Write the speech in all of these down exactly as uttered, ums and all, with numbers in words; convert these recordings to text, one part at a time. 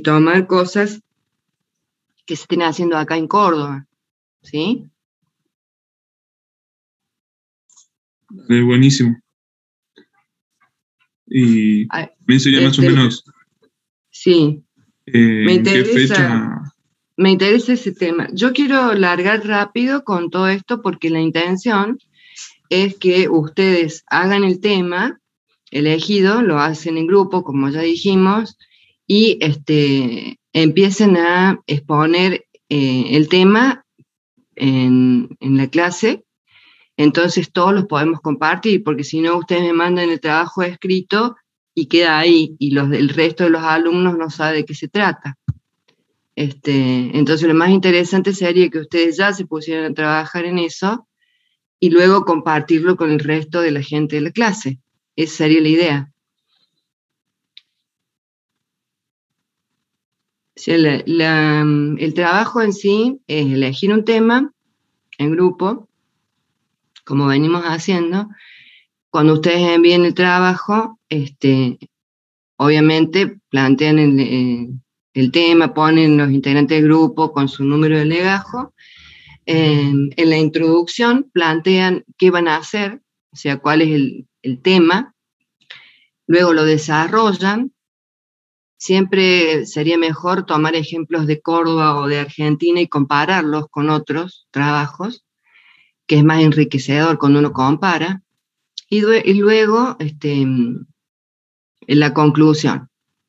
y tomar cosas que se estén haciendo acá en Córdoba, ¿sí? Eh, buenísimo. Y me sería más este, o menos... Sí. Eh, me ¿En qué interesa, fecha? Me interesa ese tema. Yo quiero largar rápido con todo esto porque la intención es que ustedes hagan el tema elegido, lo hacen en grupo, como ya dijimos, y este, empiecen a exponer eh, el tema en, en la clase. Entonces todos los podemos compartir, porque si no ustedes me mandan el trabajo escrito y queda ahí, y los, el resto de los alumnos no sabe de qué se trata. Este, entonces lo más interesante sería que ustedes ya se pusieran a trabajar en eso y luego compartirlo con el resto de la gente de la clase. Esa sería la idea. O sea, la, la, el trabajo en sí es elegir un tema en grupo, como venimos haciendo. Cuando ustedes envíen el trabajo, este, obviamente plantean el, eh, el tema, ponen los integrantes del grupo con su número de legajo. Eh, en la introducción plantean qué van a hacer, o sea, cuál es el, el tema, luego lo desarrollan. Siempre sería mejor tomar ejemplos de Córdoba o de Argentina y compararlos con otros trabajos, que es más enriquecedor cuando uno compara, y, y luego este, en la conclusión.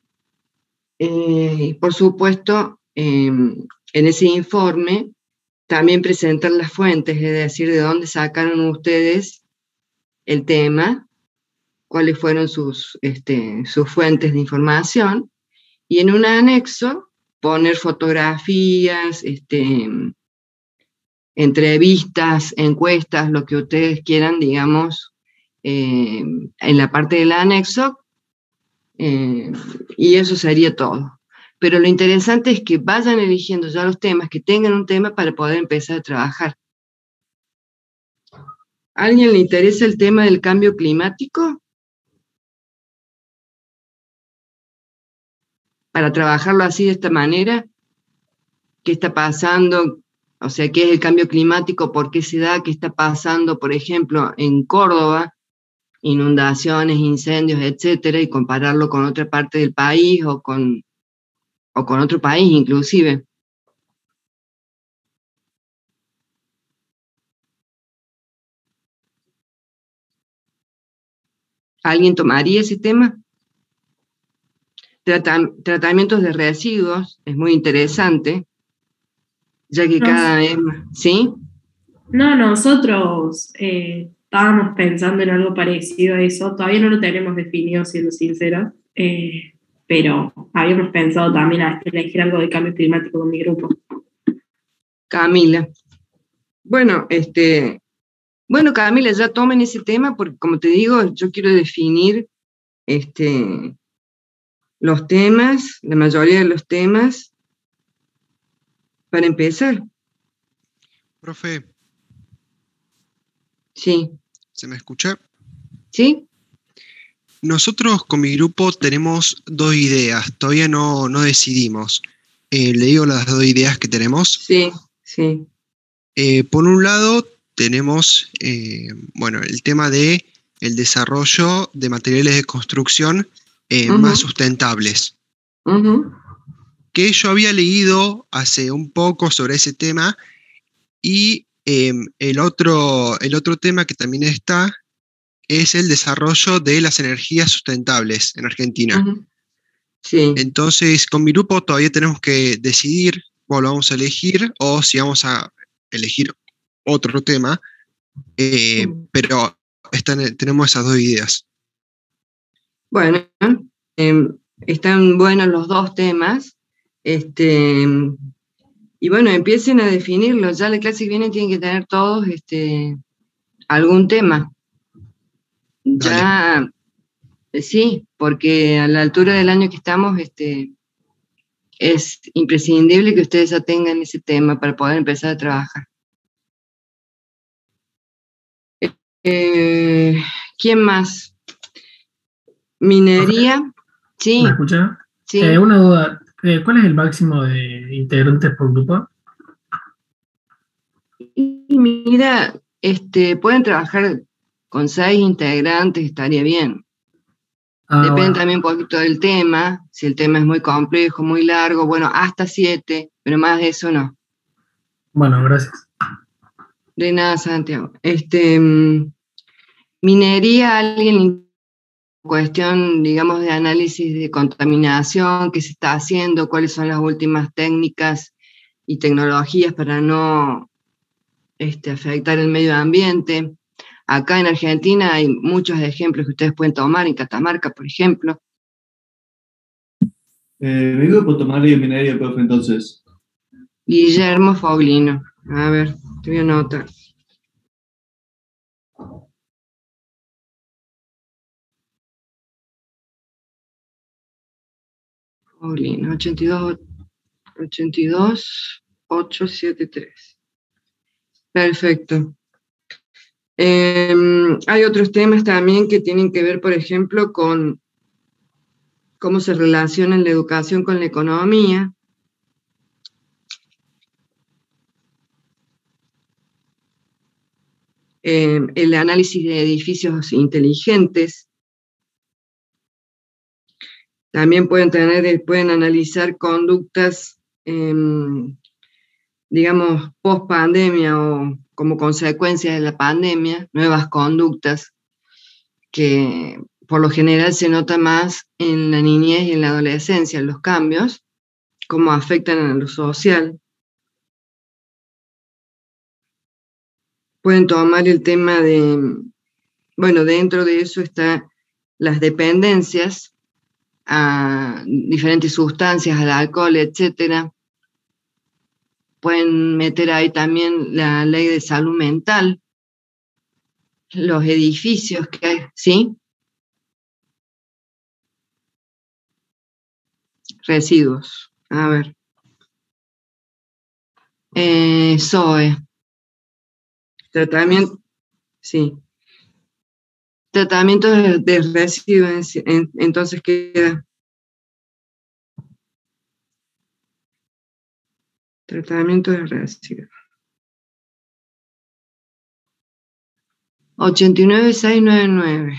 Eh, por supuesto, eh, en ese informe también presentar las fuentes, es decir, de dónde sacaron ustedes el tema, cuáles fueron sus, este, sus fuentes de información, y en un anexo poner fotografías, este, entrevistas, encuestas, lo que ustedes quieran, digamos, eh, en la parte del anexo, eh, y eso sería todo. Pero lo interesante es que vayan eligiendo ya los temas, que tengan un tema para poder empezar a trabajar. ¿A alguien le interesa el tema del cambio climático? Para trabajarlo así, de esta manera, ¿qué está pasando? O sea, ¿qué es el cambio climático? ¿Por qué se da? ¿Qué está pasando, por ejemplo, en Córdoba? Inundaciones, incendios, etcétera, y compararlo con otra parte del país o con, o con otro país inclusive. ¿Alguien tomaría ese tema? Trata, tratamientos de residuos, es muy interesante, ya que Nos, cada vez, ¿sí? No, nosotros eh, estábamos pensando en algo parecido a eso, todavía no lo tenemos definido, siendo sincera, eh, pero habíamos pensado también a elegir algo de cambio climático con mi grupo. Camila. Bueno, este, bueno, Camila, ya tomen ese tema, porque como te digo, yo quiero definir este, los temas, la mayoría de los temas, para empezar. Profe. Sí. ¿Se me escucha? Sí. Nosotros con mi grupo tenemos dos ideas, todavía no, no decidimos. Eh, ¿le digo las dos ideas que tenemos? Sí, sí. Eh, por un lado tenemos eh, bueno, el tema de el desarrollo de materiales de construcción eh, uh-huh. más sustentables. Uh-huh. Que yo había leído hace un poco sobre ese tema y eh, el, otro, el otro tema que también está es el desarrollo de las energías sustentables en Argentina. Uh-huh. Sí. Entonces, con mi grupo todavía tenemos que decidir cuál vamos a elegir o si vamos a elegir otro tema, eh, uh-huh. pero están, tenemos esas dos ideas. Bueno, eh, están buenos los dos temas, este, y bueno, empiecen a definirlos. Ya la clase que viene tienen que tener todos este, algún tema. Dale. Ya, sí, porque a la altura del año que estamos, este, es imprescindible que ustedes ya tengan ese tema para poder empezar a trabajar. Eh, ¿Quién más? Minería. Sí. ¿Me escucha? Sí. Eh, una duda. Eh, ¿cuál es el máximo de integrantes por grupo? Y mira, este, pueden trabajar con seis integrantes, estaría bien. Ah, Depende bueno. también un poquito del tema, si el tema es muy complejo, muy largo, bueno, hasta siete, pero más de eso no. Bueno, gracias. De nada, Santiago. Este, mm, minería, alguien cuestión, digamos, de análisis de contaminación que se está haciendo, cuáles son las últimas técnicas y tecnologías para no este, afectar el medio ambiente. Acá en Argentina hay muchos ejemplos que ustedes pueden tomar, en Catamarca, por ejemplo. Eh, vengo de Putumayo y minería, profe, entonces. Guillermo Foglino. A ver, te voy a anotar. Foglino, ochenta y dos, ochenta y dos, ochocientos setenta y tres. Perfecto. Eh, hay otros temas también que tienen que ver, por ejemplo, con cómo se relaciona la educación con la economía. Eh, el análisis de edificios inteligentes. También pueden tener, pueden analizar conductas, eh, digamos, post pandemia o como consecuencia de la pandemia, nuevas conductas que por lo general se nota más en la niñez y en la adolescencia, los cambios, cómo afectan a lo social. Pueden tomar el tema de, bueno, dentro de eso está las dependencias a diferentes sustancias, al alcohol, etcétera. Pueden meter ahí también la ley de salud mental, los edificios que hay, ¿sí? Residuos, a ver. Eh, S O E. Tratamiento, sí. Tratamiento de, de residuos, en, entonces queda. Tratamiento de residuos. ochenta y nueve, seiscientos noventa y nueve.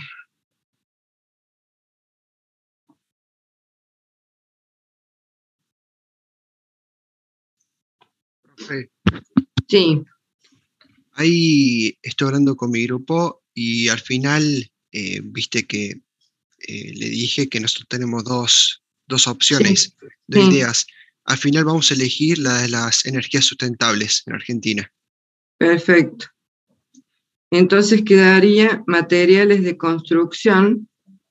Profe, Sí. ahí estoy hablando con mi grupo y al final, eh, viste que eh, le dije que nosotros tenemos dos, dos opciones, Sí, dos sí. ideas. Al final vamos a elegir la de las energías sustentables en Argentina. Perfecto. Entonces quedaría materiales de construcción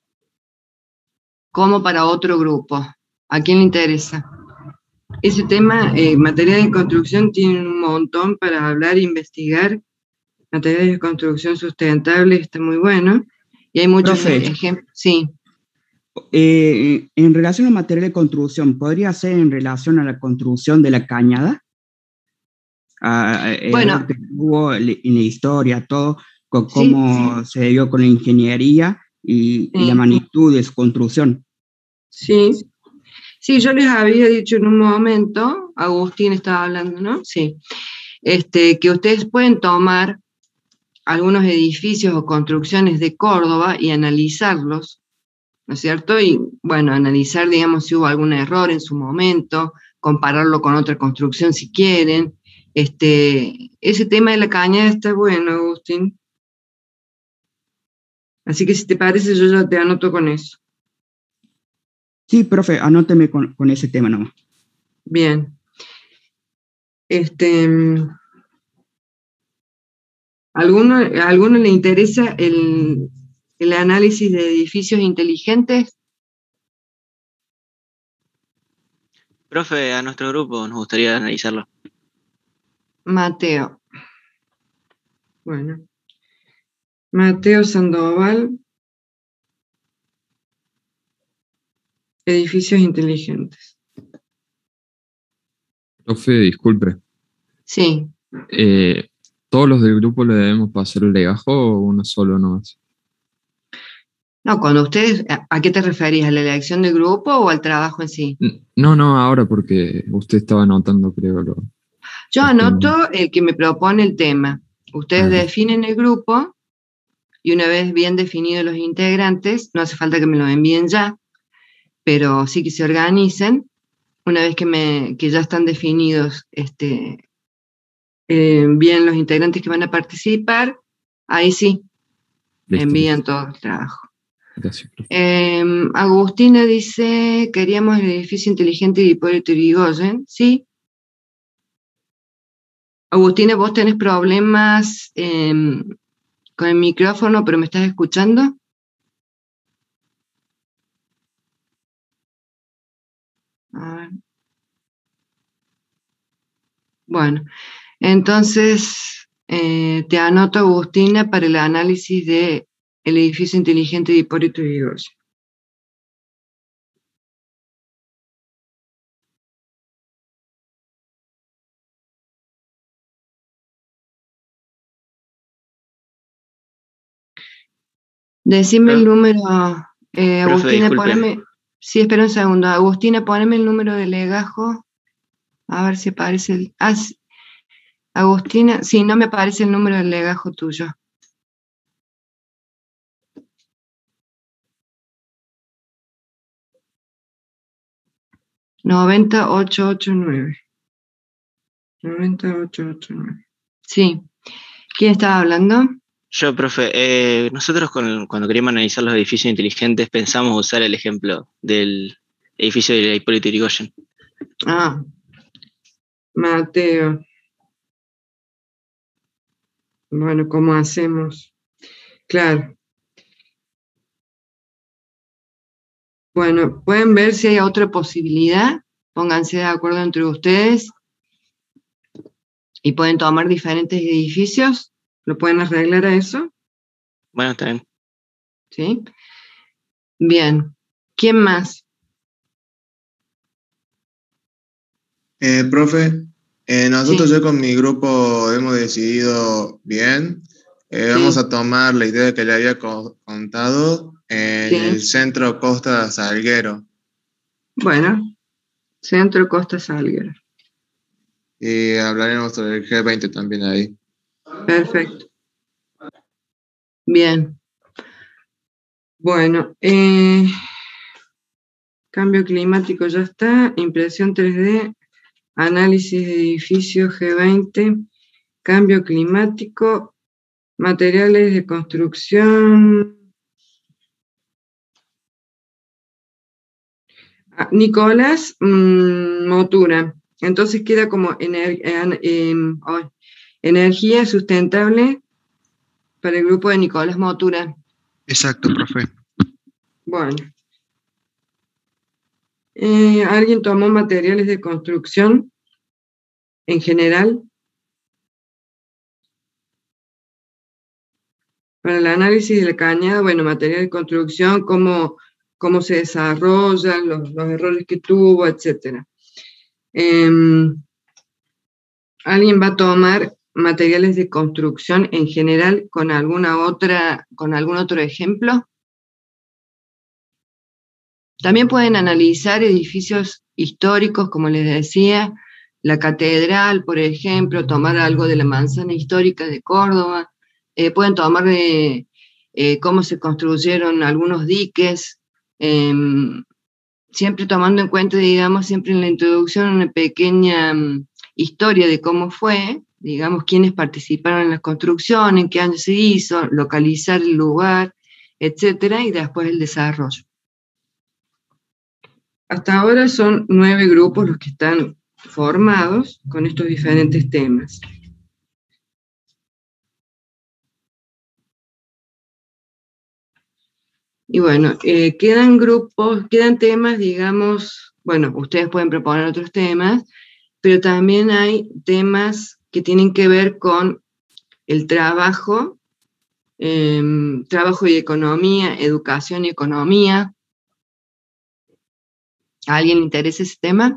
como para otro grupo. ¿A quién le interesa? Ese tema, eh, materiales de construcción, tiene un montón para hablar e investigar. Materiales de construcción sustentable está muy bueno. Y hay muchos Profe, ejemplos. Sí. eh, en relación a material de construcción, ¿podría ser en relación a la construcción de la cañada? A, a, Bueno, que hubo en la historia, todo, con sí, cómo se dio con la ingeniería y, y la sí, magnitud de su construcción. sí. Sí, yo les había dicho en un momento, Agustín estaba hablando, ¿no? Sí. Este, que ustedes pueden tomar algunos edificios o construcciones de Córdoba y analizarlos, ¿no es cierto? Y bueno, analizar, digamos, si hubo algún error en su momento, compararlo con otra construcción si quieren. Este, ese tema de la cañada está bueno, Agustín. Así que si te parece, yo ya te anoto con eso. Sí, profe, anóteme con, con ese tema nomás. Bien. Este, ¿alguno, ¿a alguno le interesa el, el análisis de edificios inteligentes? Profe, a nuestro grupo nos gustaría analizarlo. Mateo. Bueno. Mateo Sandoval. Edificios inteligentes. Profe, disculpe. Sí. Eh, ¿todos los del grupo le debemos pasar el legajo o uno solo nomás? No, cuando ustedes, ¿a, a qué te referís? ¿A la elección de grupo o al trabajo en sí? No, no, ahora porque usted estaba anotando, creo. Lo, Yo los anoto temas. el que me propone el tema. Ustedes Ah, bien. definen el grupo y una vez bien definidos los integrantes, no hace falta que me lo envíen ya, pero sí que se organicen. Una vez que, me, que ya están definidos este, eh, bien los integrantes que van a participar, ahí sí, Listo, envían listo. todo el trabajo. Gracias, profe. Eh, Agustina dice, queríamos el edificio inteligente de Hipólito Yrigoyen, ¿sí? Agustina, vos tenés problemas eh, con el micrófono, pero ¿me estás escuchando? A ver. Bueno, entonces eh, te anoto, Agustina, para el análisis del edificio inteligente de Hipólito Yrigoyen. Decime el Pro- número, eh, profe, Agustina, disculpe. poneme, sí, espera un segundo, Agustina, poneme el número de legajo, a ver si aparece el, ah, sí, Agustina, sí, no me aparece el número del legajo tuyo. noventa ocho ocho nueve. noventa ocho ocho nueve. Sí. ¿Quién estaba hablando? Yo, profe, eh, nosotros con- cuando queríamos analizar los edificios inteligentes pensamos usar el ejemplo del edificio de Hipólito Yrigoyen. Ah, Mateo. Bueno, ¿cómo hacemos? Claro. Bueno, pueden ver si hay otra posibilidad. Pónganse de acuerdo entre ustedes y pueden tomar diferentes edificios. ¿Lo pueden arreglar a eso? Bueno, está bien. ¿Sí? Bien. ¿Quién más? Eh, profe, eh, nosotros Sí, yo con mi grupo hemos decidido bien, eh, vamos sí, a tomar la idea que le había co- contado en el sí. centro Costa Salguero Bueno, Centro Costa Salguero. y hablaremos sobre el G veinte también ahí. Perfecto. Bien. Bueno, eh, cambio climático ya está. Impresión tres D. Análisis de edificio G veinte. Cambio climático. Materiales de construcción. Ah, Nicolás mm, Motura. Entonces queda como ener- en- em, ay, energía sustentable para el grupo de Nicolás Motura. Exacto, profe. Bueno, eh, ¿alguien tomó materiales de construcción en general? Para el análisis de la cañada, bueno, material de construcción, cómo, cómo se desarrollan, los, los errores que tuvo, etcétera. Em, ¿Alguien va a tomar materiales de construcción en general con alguna otra, con algún otro ejemplo? También pueden analizar edificios históricos, como les decía, la catedral, por ejemplo, tomar algo de la manzana histórica de Córdoba, eh, pueden tomar de eh, cómo se construyeron algunos diques, eh, siempre tomando en cuenta, digamos, siempre en la introducción una pequeña um, historia de cómo fue, digamos, quiénes participaron en la construcción, en qué año se hizo, localizar el lugar, etcétera, y después el desarrollo. Hasta ahora son nueve grupos los que están formados con estos diferentes temas. Y bueno, eh, quedan grupos, quedan temas, digamos, bueno, ustedes pueden proponer otros temas, pero también hay temas que tienen que ver con el trabajo, eh, trabajo y economía, educación y economía. ¿A alguien le interesa ese tema?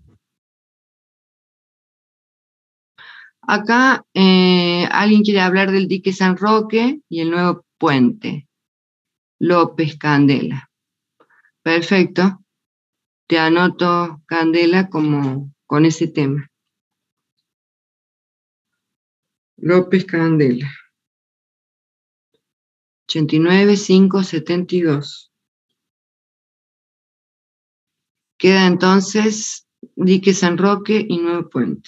Acá eh, alguien quiere hablar del dique San Roque y el nuevo puente. López Candela. Perfecto. Te anoto, Candela, como con ese tema. López Candela. ochenta y nueve, cinco, setenta y dos. Queda entonces Dique San Roque y Nuevo Puente.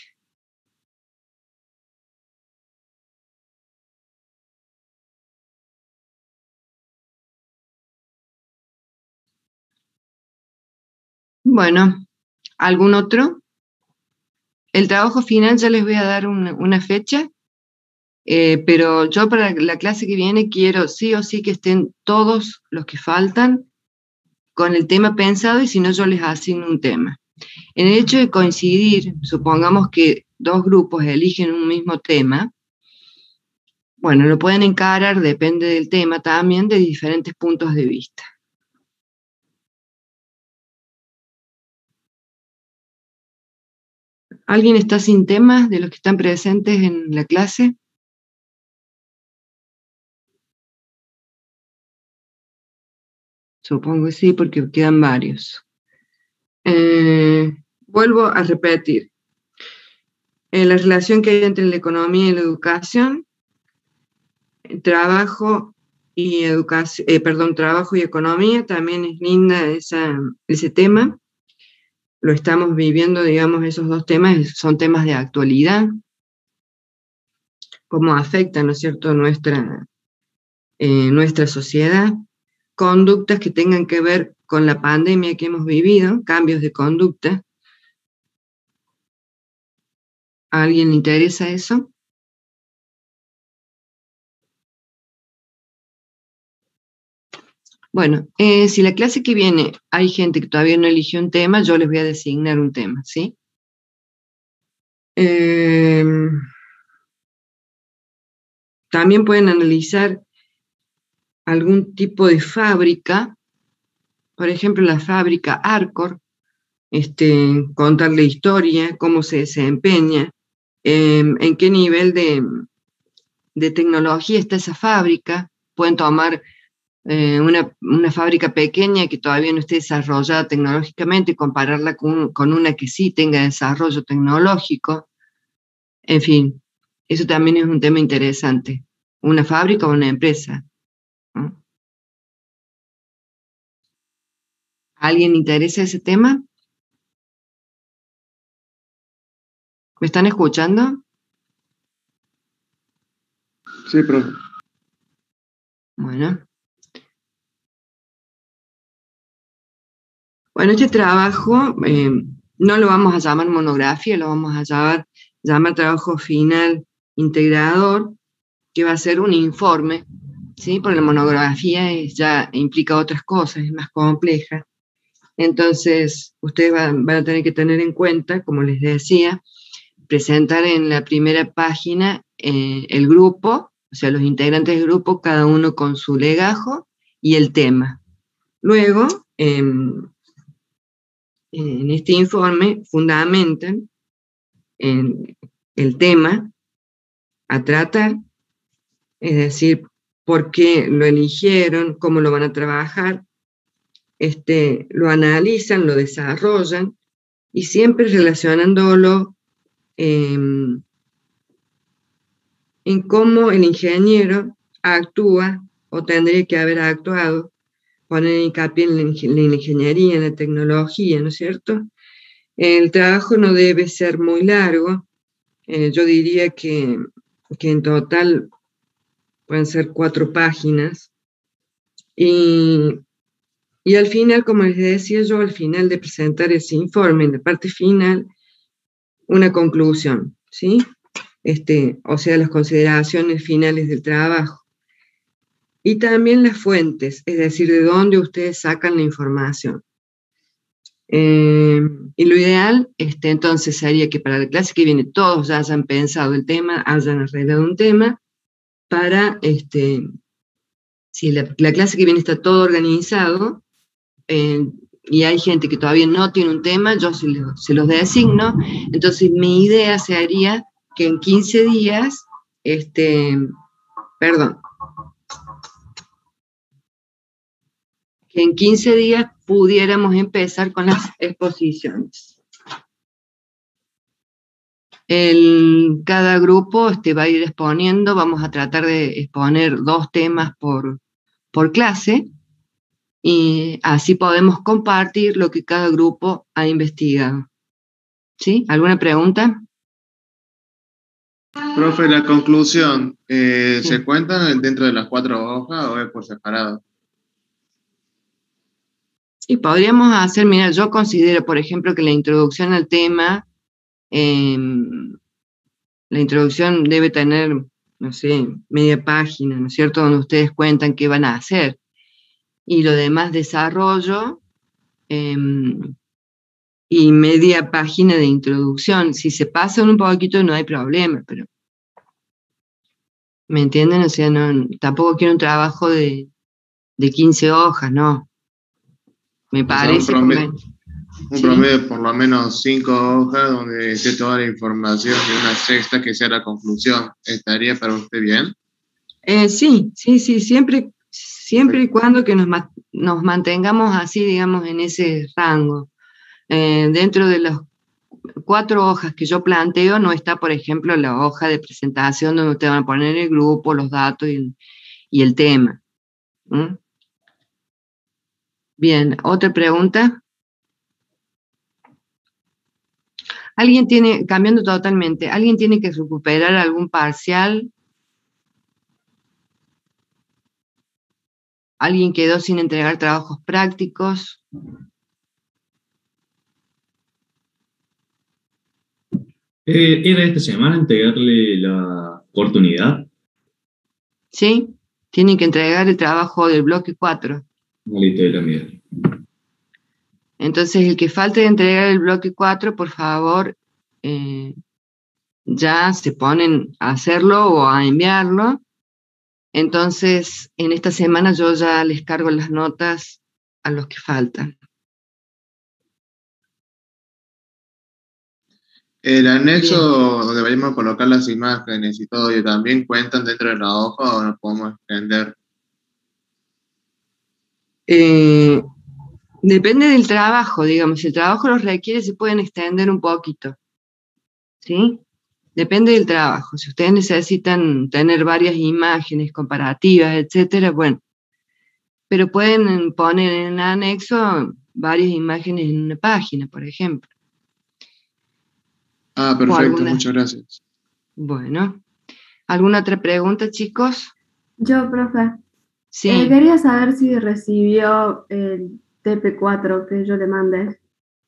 Bueno, ¿algún otro? El trabajo final ya les voy a dar una, una fecha, eh, pero yo para la clase que viene quiero sí o sí que estén todos los que faltan con el tema pensado, y si no yo les asigno un tema. En el hecho de coincidir, supongamos que dos grupos eligen un mismo tema, bueno, lo pueden encarar, depende del tema también, de diferentes puntos de vista. ¿Alguien está sin temas de los que están presentes en la clase? Supongo que sí, porque quedan varios. Eh, vuelvo a repetir. Eh, la relación que hay entre la economía y la educación, trabajo y educación, eh, perdón, trabajo y economía, también es linda esa, ese tema. Lo estamos viviendo, digamos, esos dos temas son temas de actualidad. Cómo afectan, ¿no es cierto?, nuestra, eh, nuestra sociedad. Conductas que tengan que ver con la pandemia que hemos vivido, cambios de conducta. ¿A alguien le interesa eso? Bueno, eh, si la clase que viene hay gente que todavía no eligió un tema, yo les voy a designar un tema, ¿sí? Eh, también pueden analizar algún tipo de fábrica, por ejemplo la fábrica Arcor, este, contar la historia, cómo se desempeña, eh, en qué nivel de, de tecnología está esa fábrica. Pueden tomar eh, una, una fábrica pequeña que todavía no esté desarrollada tecnológicamente y compararla con, con una que sí tenga desarrollo tecnológico. En fin, eso también es un tema interesante. Una fábrica o una empresa, ¿no? ¿A alguien le interesa ese tema? ¿Me están escuchando? Sí, profe. Bueno. Bueno, este trabajo eh, no lo vamos a llamar monografía, lo vamos a llamar, llamar trabajo final integrador, que va a ser un informe, ¿sí? Porque la monografía es, ya implica otras cosas, es más compleja. Entonces, ustedes van, van a tener que tener en cuenta, como les decía, presentar en la primera página eh, el grupo, o sea, los integrantes del grupo, cada uno con su legajo y el tema. Luego, eh, en este informe, fundamentan en el tema a tratar, es decir, por qué lo eligieron, cómo lo van a trabajar, este, lo analizan, lo desarrollan, y siempre relacionándolo eh, en cómo el ingeniero actúa o tendría que haber actuado, poner hincapié en la, en la ingeniería, en la tecnología, ¿no es cierto? El trabajo no debe ser muy largo, eh, yo diría que, que en total pueden ser cuatro páginas, y, y al final, como les decía yo, al final de presentar ese informe, en la parte final, una conclusión, ¿sí? Este, o sea, las consideraciones finales del trabajo. Y también las fuentes, es decir, de dónde ustedes sacan la información. Eh, y lo ideal, este, entonces, sería que para la clase que viene todos ya hayan pensado el tema, hayan arreglado un tema, para, este, si la, la clase que viene está todo organizado, eh, y hay gente que todavía no tiene un tema, yo se los, se los designo. Entonces mi idea sería que en quince días, este, perdón, que en quince días pudiéramos empezar con las exposiciones. El, cada grupo este, va a ir exponiendo, vamos a tratar de exponer dos temas por, por clase, y así podemos compartir lo que cada grupo ha investigado. ¿Sí? ¿Alguna pregunta? Profe, la conclusión, eh, Sí. ¿se cuentan dentro de las cuatro hojas o es por separado? Y podríamos hacer, mira, yo considero, por ejemplo, que la introducción al tema, eh, la introducción debe tener, no sé, media página, ¿no es cierto?, donde ustedes cuentan qué van a hacer. Y lo demás, desarrollo, eh, y media página de introducción. Si se pasan un poquito no hay problema, pero ¿me entienden? O sea, no, tampoco quiero un trabajo de, de quince hojas, no. Me O sea, un parece promedio, conven- un ¿sí? promedio de por lo menos cinco hojas donde esté toda la información y una sexta que sea la conclusión. ¿Estaría para usted bien? Eh, sí, sí, sí, siempre, siempre y cuando que nos, ma- nos mantengamos así, digamos, en ese rango. Eh, dentro de las cuatro hojas que yo planteo no está, por ejemplo, la hoja de presentación donde ustedes van a poner el grupo, los datos y el, y el tema. ¿Mm? Bien, ¿otra pregunta? ¿Alguien tiene, cambiando totalmente, alguien tiene que recuperar algún parcial? ¿Alguien quedó sin entregar trabajos prácticos? Eh, ¿Era esta semana entregarle la oportunidad? ¿Sí? Tienen que entregar el trabajo del bloque cuatro. No, listo, de la mía. Entonces, el que falte de entregar el bloque cuatro, por favor, eh, ya se ponen a hacerlo o a enviarlo. Entonces, en esta semana yo ya les cargo las notas a los que faltan. El anexo Bien. donde vayamos a colocar las imágenes y todo, ¿y también cuentan dentro de la hoja o nos podemos extender? Eh, depende del trabajo, digamos. Si el trabajo los requiere, se pueden extender un poquito. ¿Sí? Depende del trabajo. Si ustedes necesitan tener varias imágenes comparativas, etcétera, bueno. Pero pueden poner en anexo varias imágenes en una página, por ejemplo. Ah, O perfecto, alguna. muchas gracias. Bueno. ¿Alguna otra pregunta, chicos? Yo, profe. Sí. Eh, quería saber si recibió el T P cuatro que yo le mandé.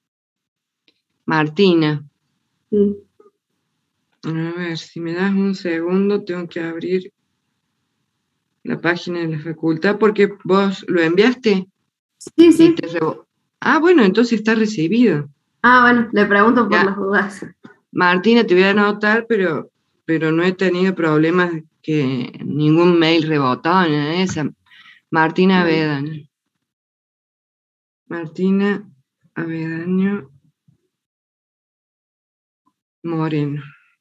Martina. Sí. A ver, si me das un segundo, tengo que abrir la página de la facultad, porque vos lo enviaste. Sí, sí. Te rebo- ah, bueno, entonces está recibido. Ah, bueno, le pregunto por Ya. las dudas. Martina, te voy a anotar, pero, pero no he tenido problemas que ningún mail rebotado ni nada de eso. Martina Bueno. Avedaño. Martina Avedaño Moreno.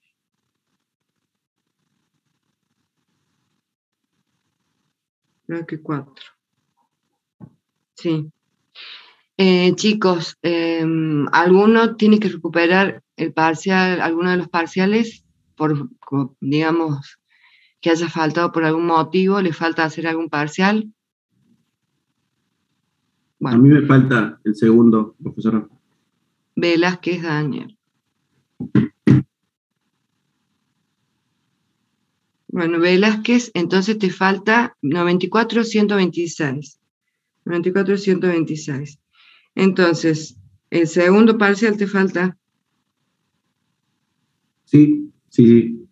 Bloque cuatro. Sí. Eh, chicos, eh, ¿alguno tiene que recuperar el parcial, alguno de los parciales, por, como, digamos, que haya faltado por algún motivo, le falta hacer algún parcial? Bueno. A mí me falta el segundo, profesora. Velázquez Daniel. Bueno, Velázquez, entonces te falta noventa y cuatro ciento veintiséis. noventa y cuatro ciento veintiséis. Entonces, el segundo parcial te falta. Sí, sí, sí.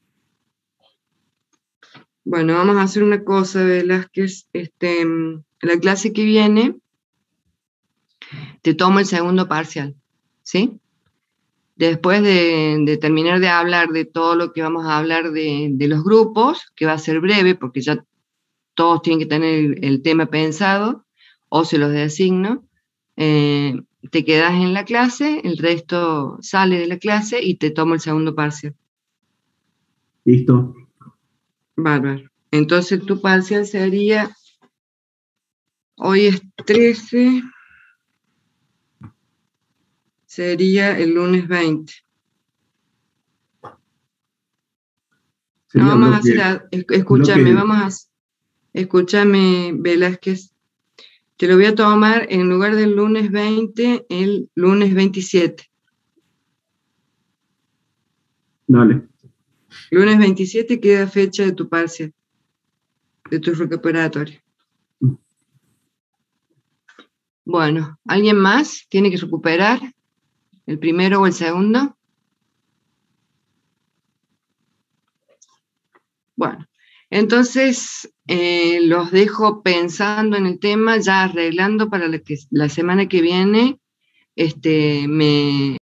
Bueno, vamos a hacer una cosa, Velázquez. Este, la clase que viene, te tomo el segundo parcial, ¿sí? Después de, de terminar de hablar de todo lo que vamos a hablar de, de los grupos, que va a ser breve, porque ya todos tienen que tener el, el tema pensado, o se los designo, eh, te quedas en la clase, el resto sale de la clase y te tomo el segundo parcial. Listo. Bárbaro. Entonces tu parcial sería Hoy es trece. Sería el lunes veinte. No, Sería vamos a bloque- hacer, a- es- escúchame, bloque- vamos a, hac- escúchame, Velázquez, te lo voy a tomar en lugar del lunes veinte, el lunes veintisiete. Dale. Lunes veintisiete queda fecha de tu parcial, de tu recuperatorio. Bueno, ¿alguien más tiene que recuperar? ¿El primero o el segundo? Bueno, entonces eh, los dejo pensando en el tema, ya arreglando para la, que, la semana que viene, este, me,